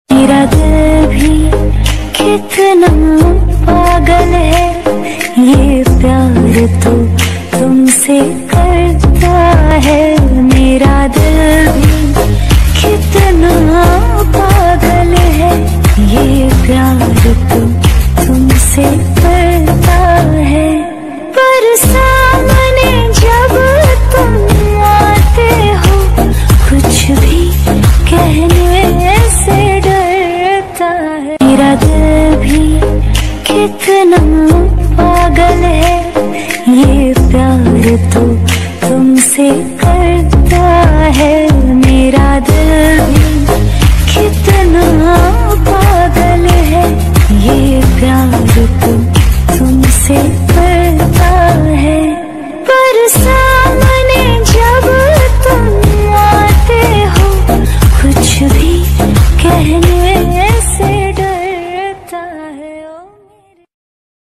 मेरा दिल भी कितना पागल है, ये प्यार तो तुमसे करता है। मेरा दिल भी कितना पागल है, ये प्यार तो तुमसे करता है। पर सामने जब तुम आते हो, कुछ भी कहने से डरता है। मेरा दिल भी कितना पागल है, ये प्यार तो तुमसे करता है। मेरा दिल भी कितना पागल है, ये प्यार तो तुमसे करता है। पर सामने जब तुम आते हो, कुछ भी कहने